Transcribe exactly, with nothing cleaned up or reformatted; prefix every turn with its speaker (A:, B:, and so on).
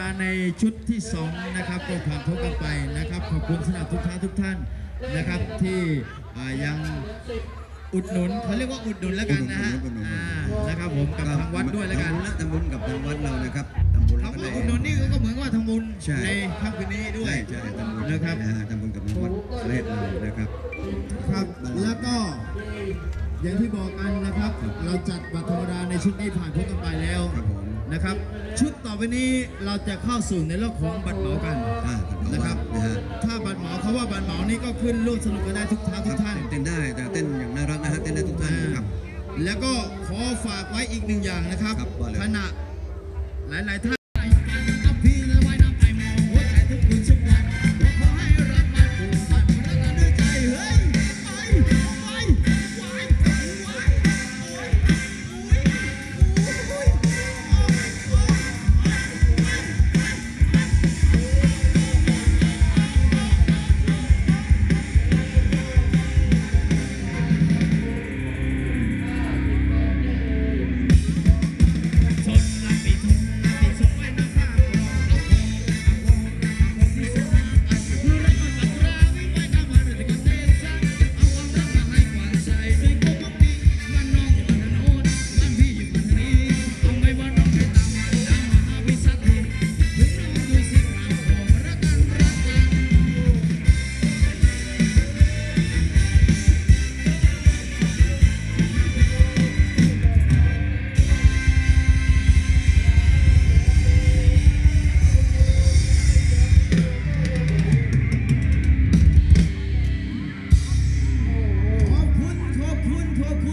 A: าในชุดที่สองนะครับก็ผ่านพ้นกันไปนะครับขอบคุณสำหรับทุกท่านทุกท่านนะครับที่ยังอุดหนุนเขาเรียกว่าอุดหนุนแล้วกันนะฮะนะครับผมกับทางวัดด้วยแล้วกัน
B: ทำบุญกับทางวัดเรานะครับทำบุญแล้วก็
A: อุดหนุนนี่ก็เหมือนว่าทำบุญในค่ำคืนนี้ด้วย
B: ใช่ทำบุญ
A: นะครับ
B: ทำบุญกับทางวัดประเทศเรานะครับ
A: ครับแล้วก็อย่างที่บอกกันนะครับเราจัดบัตรธรรมดาในชุดนี้ผ่านพ้นกันไปแล้วนะครับชุดต่อไปนี้เราจะเข้าสู่ในเรื่องของบัตรเหมากันนะครับถ้าบัตรเหมาเขาว่าบัตรเหมานี้ก็ขึ้นร่วมสนุกกันได้ทุกท่านทุกท่าน
B: เต้นได้แต่เต้นอย่างน่ารักนะฮะเต้นได้ทุกท่านครับ
A: แล้วก็ขอฝากไว้อีกหนึ่งอย่างนะครับขณะหลายๆท่าน